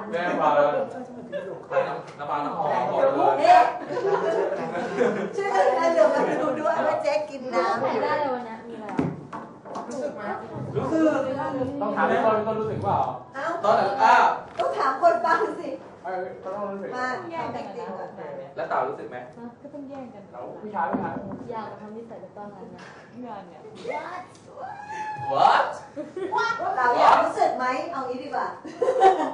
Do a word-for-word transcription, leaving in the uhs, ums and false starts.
แม่มาแล้วน้ำปลาน้ำหอมหมดเลยเอ๊ะช่วยกันเดี๋ยวมาดูด้วยว่าเจ๊กินน้ำไหนได้เลยวันนี้มีอะไรรู้สึกไหมรู้สึกต้องถามพี่ต้นพี่ต้นรู้สึกเปล่าเอ้าต้นอ้าวต้องถามคนฟังสิเออต้องรู้สึกมาแย่งกันกินก่อนแล้วเต่ารู้สึกไหมก็ต้องแย่งกันเราผู้ชายผู้ชายอยากทำนิสัยกับต้อนนั้นนะงานเนี่ย what เราอยากรู้สึกไหมเอางี้ดีกว่า